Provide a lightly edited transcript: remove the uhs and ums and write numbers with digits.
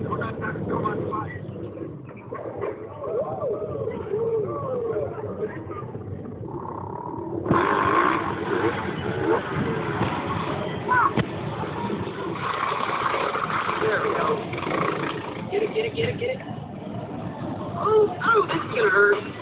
There we go. Get it. Oh, this is gonna hurt.